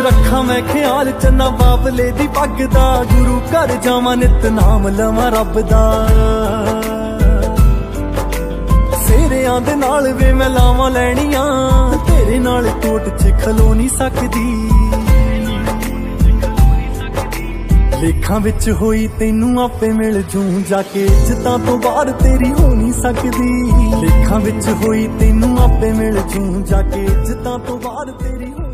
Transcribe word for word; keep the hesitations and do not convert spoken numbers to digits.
रखा मैं ख्याल चन्ना बाबले दी पग दा, गुरु घर जावां नित नाम लवां रब दा। सेरियां दे नाल वे मैं लावां लैनियां, तेरे नाल कोट च खलो नहीं सकदी। लेखां विच होई तैनू आपे मिल जूं, जाके इज्जतां तो बाहर तेरी हो नहीं सकदी। लेखां विच होई तैनू आपे मिल जूं, जाके इज्जतां तो बाहर तेरी हो